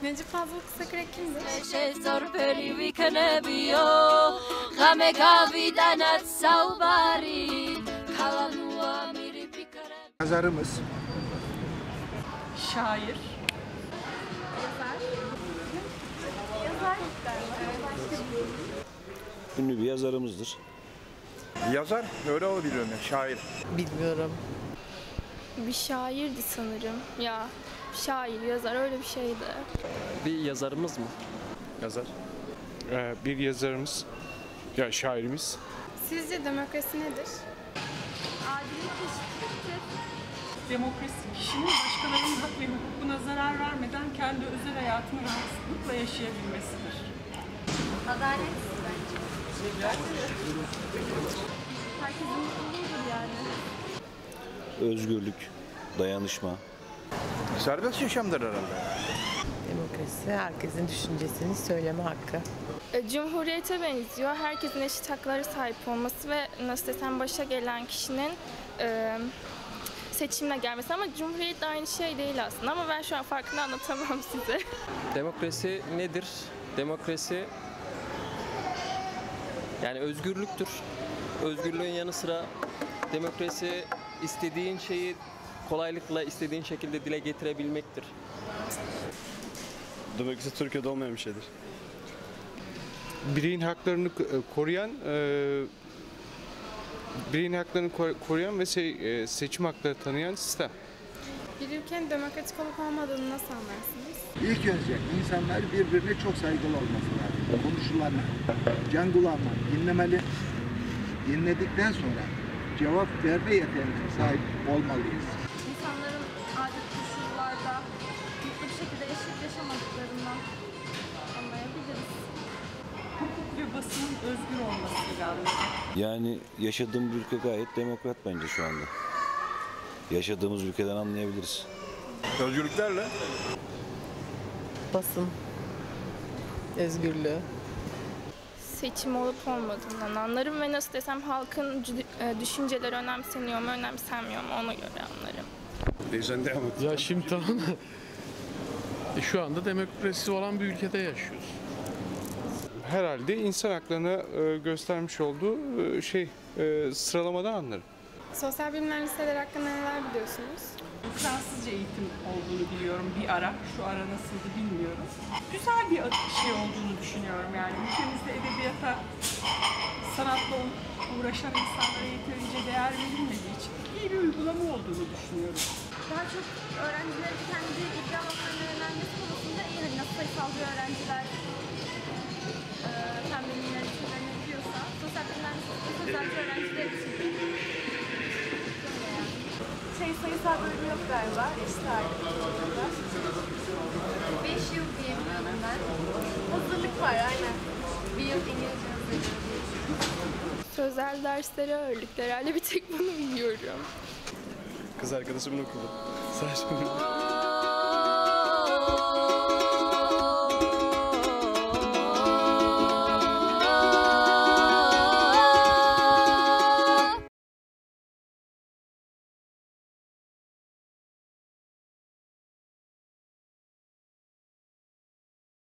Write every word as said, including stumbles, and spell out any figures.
Necip Fazıl Kısakürek kimdir? Yazarımız. Şair. Yazar. Ünlü bir yazarımızdır. Yazar, öyle olabilir mi? Şair. Bilmiyorum. Bir şairdi sanırım. Ya şair, yazar öyle bir şeydi. Bir yazarımız mı? Yazar. Ee, bir yazarımız, ya şairimiz. Sizce demokrasi nedir? Adillik eşitliktir. Demokrasi kişinin başkalarının hak ve hukukuna zarar vermeden kendi özel hayatını rahatlıkla yaşayabilmesidir. Adalet bence. Herkesin mutluluğudur yani. Özgürlük, dayanışma. Serbest yaşamdır herhalde. Demokrasi herkesin düşüncesini söyleme hakkı. E, Cumhuriyete benziyor. Herkesin eşit haklara sahip olması ve nasıl desem başa gelen kişinin e, seçimle gelmesi. Ama Cumhuriyet de aynı şey değil aslında. Ama ben şu an farkını anlatamam size. Demokrasi nedir? Demokrasi yani özgürlüktür. Özgürlüğün yanı sıra demokrasi istediğin şeyi kolaylıkla istediğin şekilde dile getirebilmektir. Demokrasi Türkiye'de olmayan bir şeydir. Bireyin haklarını koruyan, e, bireyin haklarını koruyan ve se- seçim hakları tanıyan sistem. Bir ülkenin demokratik olup olmadığını nasıl anlarsınız? İlk önce insanlar birbirine çok saygılı olması lazım. Konuşulanlar, can kulağından dinlemeli. Dinledikten sonra cevap verme yeteneğine sahip olmalıyız. İnsanların adet koşullarda mutlu bir şekilde eşit yaşamadıklarından anlayabiliriz. Hukuk ve basının özgür olmasıyla anlayacak. Yani yaşadığım bir ülke gayet demokrat bence şu anda. Yaşadığımız ülkeden anlayabiliriz. Özgürlüklerle. Basın özgürlüğü. Seçim olup olmadığından anlarım ve nasıl desem halkın cü- düşünceleri önemseniyor mu, önemsenmiyor mu ona göre anlarım. Değişen devam et. Ya şimdi tamam e şu anda demokrasi olan bir ülkede yaşıyoruz. Herhalde insan haklarına e, göstermiş olduğu e, şey e, sıralamadan anlarım. Sosyal bilimler liseleri hakkında neler biliyorsunuz? Fransızca eğitim olduğunu biliyorum bir ara. Şu ara nasıldı bilmiyorum. Güzel bir şey olduğunu düşünüyorum yani. Ülkemizde edebiyata, sanatla uğraşan insanlara yeterince değer verilmediği için iyi bir uygulama olduğunu düşünüyorum. Daha çok öğrencilerin kendi ilgi alanlarına yönelmesi konusunda iyi. Hani nasıl sayısalcı öğrenciler e, fen bilimleri için öğrenebiliyorsa, sosyal bilimler sosyalci öğrenciler için de. Şey sayısal bölümü yok galiba, eşit ağırlıkta. Beş yıl diye biliyordum ben. Hazırlık var aynen. Bir yıl İngilizce hazırlık. Sözel derslere ağırlık herhalde bir tek bunu biliyorum. Kız arkadaşımın okulu. Sadece